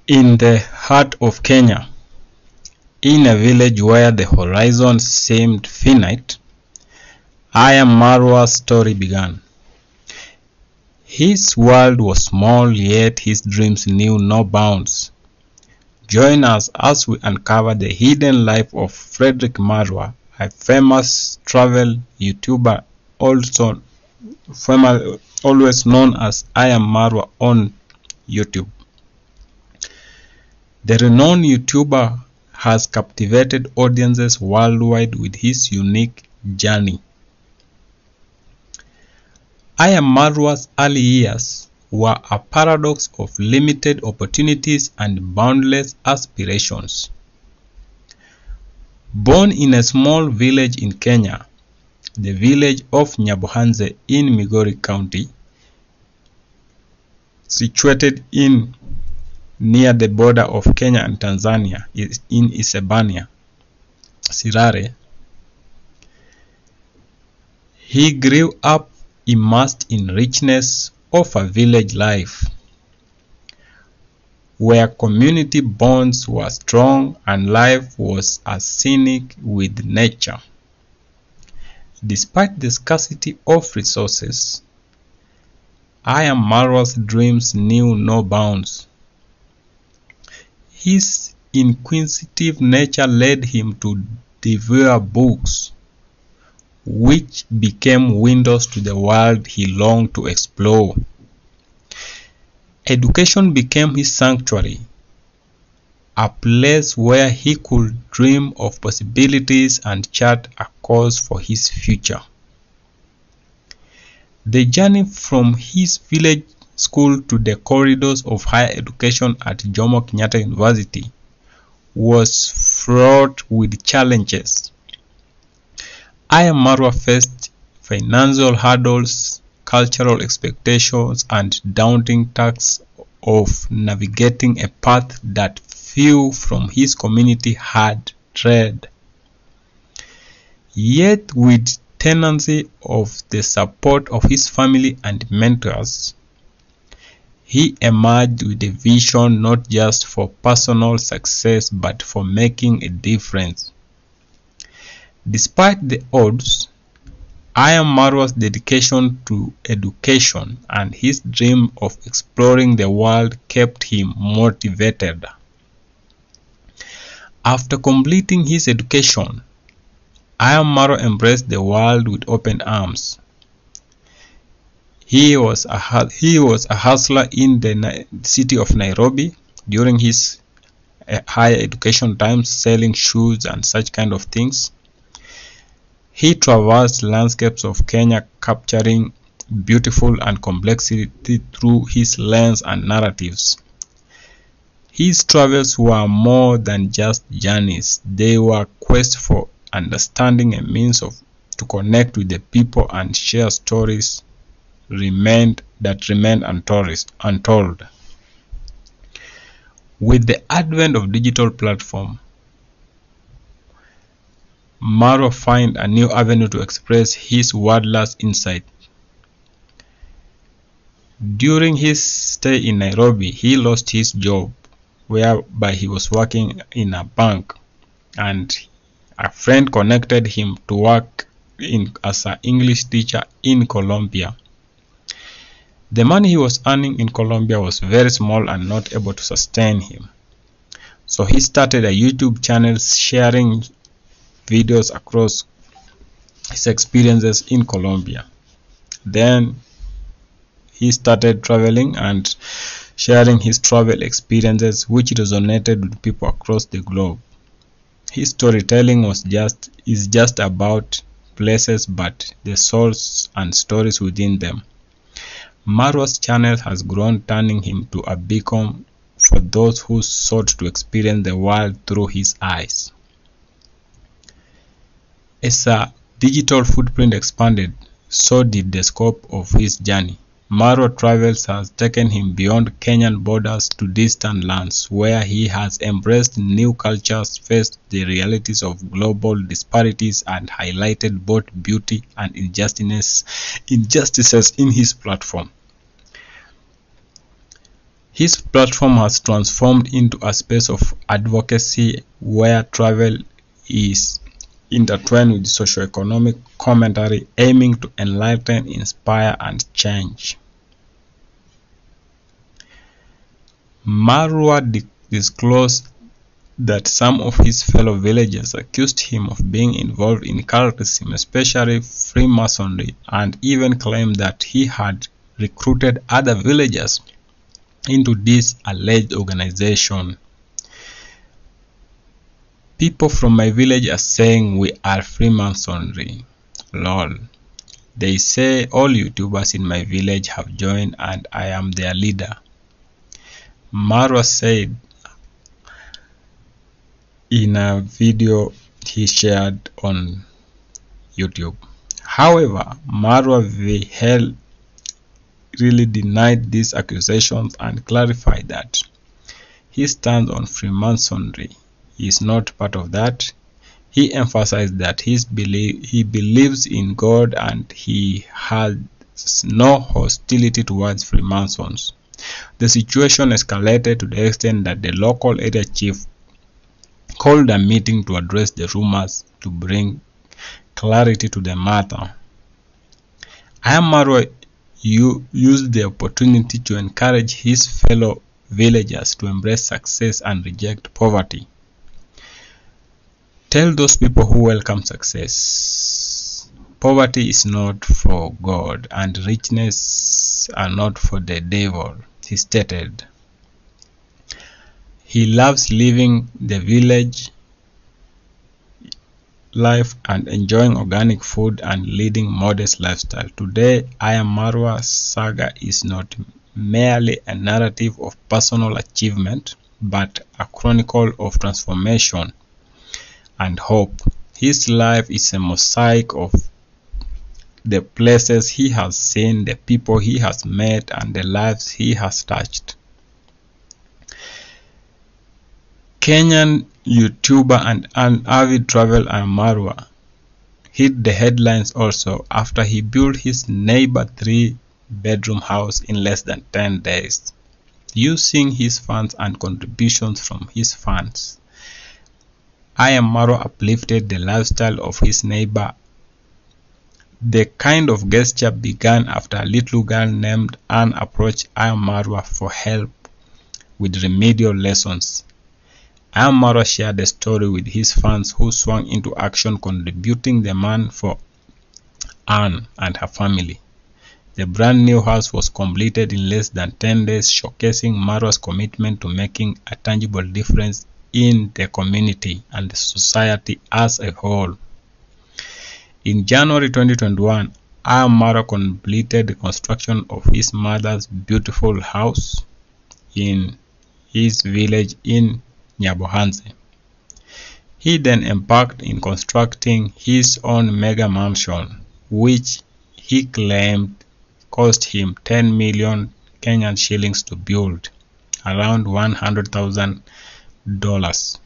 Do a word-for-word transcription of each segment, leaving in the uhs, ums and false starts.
In the heart of Kenya, in a village where the horizon seemed finite, Ayam Marwa's story began. His world was small, yet his dreams knew no bounds. Join us as we uncover the hidden life of Frederick Marwa, a famous travel YouTuber, also famous, always known as Ayam Marwa on YouTube. The renowned YouTuber has captivated audiences worldwide with his unique journey. Ayam Marwa's early years were a paradox of limited opportunities and boundless aspirations. Born in a small village in Kenya, the village of Nyabohanze in Migori County, situated in near the border of Kenya and Tanzania in Isebania, Sirare, he grew up immersed in richness of a village life, where community bonds were strong and life was as scenic with nature. Despite the scarcity of resources, Ayam Marwa's dreams knew no bounds. His inquisitive nature led him to devour books, which became windows to the world he longed to explore. Education became his sanctuary, a place where he could dream of possibilities and chart a course for his future. The journey from his village school to the corridors of higher education at Jomo Kenyatta University was fraught with challenges. Ayam Marwa faced financial hurdles, cultural expectations, and daunting tasks of navigating a path that few from his community had tread. Yet, with tenacity of the support of his family and mentors, he emerged with a vision not just for personal success but for making a difference. Despite the odds, Ayam Marwa's dedication to education and his dream of exploring the world kept him motivated. After completing his education, Ayam Marwa embraced the world with open arms. He was a he was a hustler in the city of Nairobi during his uh, higher education times, selling shoes and such kind of things. He traversed landscapes of Kenya, capturing beautiful and complexity through his lens and narratives. His travels were more than just journeys; they were quests for understanding, a means of to connect with the people and share stories remained that remained untold. With the advent of digital platform, Marwa found a new avenue to express his wordless insight. During his stay in Nairobi, he lost his job, whereby he was working in a bank, and a friend connected him to work in as an English teacher in Colombia. The money he was earning in Colombia was very small and not able to sustain him. So he started a YouTube channel sharing videos across his experiences in Colombia. Then he started traveling and sharing his travel experiences, which resonated with people across the globe. His storytelling was just is just about places, but the souls and stories within them. Marwa's channel has grown, turning him to a beacon for those who sought to experience the world through his eyes. As a digital footprint expanded, so did the scope of his journey. Marwa travels has taken him beyond Kenyan borders to distant lands, where he has embraced new cultures, faced the realities of global disparities, and highlighted both beauty and injustices, injustices in his platform. His platform has transformed into a space of advocacy where travel is intertwined with socio-economic commentary aiming to enlighten, inspire, and change. Marwa disclosed that some of his fellow villagers accused him of being involved in cultism, especially Freemasonry, and even claimed that he had recruited other villagers into this alleged organization. People from my village are saying we are Freemasonry. Lol. They say all YouTubers in my village have joined and I am their leader. Marwa said in a video he shared on YouTube. However, Marwa Vihel really denied these accusations and clarified that he stands on Freemasonry. He is not part of that. He emphasized that his belief, he believes in God and he has no hostility towards Freemasons. The situation escalated to the extent that the local area chief called a meeting to address the rumors to bring clarity to the matter. Ayam Marwa used the opportunity to encourage his fellow villagers to embrace success and reject poverty. Tell those people who welcome success, poverty is not for God and richness are not for the devil, he stated. He loves living the village life and enjoying organic food and leading modest lifestyle. Today, Ayam Marwa's saga is not merely a narrative of personal achievement, but a chronicle of transformation and hope. His life is a mosaic of the places he has seen, the people he has met, and the lives he has touched. Kenyan YouTuber and an avid traveler Ayam Marwa hit the headlines also after he built his neighbor three-bedroom house in less than ten days, using his funds and contributions from his fans. Ayam Marwa uplifted the lifestyle of his neighbor. The kind of gesture began after a little girl named Anne approached Ayam Marwa for help with remedial lessons. Ayam Marwa shared the story with his fans who swung into action, contributing the money for Anne and her family. The brand new house was completed in less than ten days, showcasing Marwa's commitment to making a tangible difference in the community and the society as a whole. In January twenty twenty-one, Ayam Marwa completed the construction of his mother's beautiful house in his village in Nyabohanse. He then embarked in constructing his own mega mansion, which he claimed cost him ten million Kenyan shillings to build, around one hundred thousand dollars.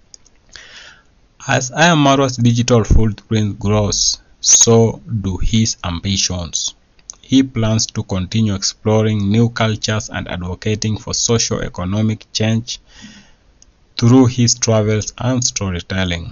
As Ayam Marwa's digital footprint grows, so do his ambitions. He plans to continue exploring new cultures and advocating for socio-economic change through his travels and storytelling.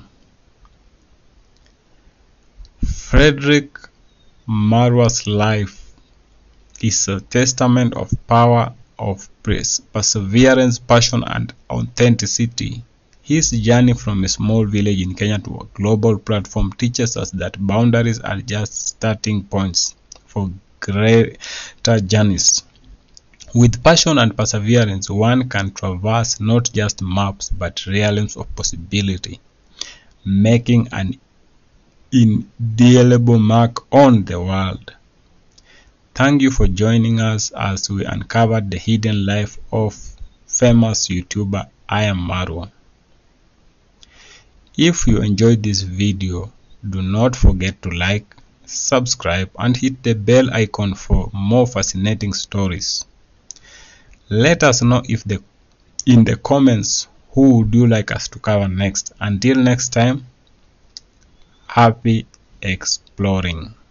Frederick Marwa's life is a testament of power of perseverance, passion, and authenticity. His journey from a small village in Kenya to a global platform teaches us that boundaries are just starting points for greater journeys. With passion and perseverance, one can traverse not just maps but realms of possibility, making an indelible mark on the world. Thank you for joining us as we uncovered the hidden life of famous YouTuber Ayam Marwa. If you enjoyed this video, do not forget to like, subscribe, and hit the bell icon for more fascinating stories. Let us know if the in the comments who would you like us to cover next. Until next time, happy exploring.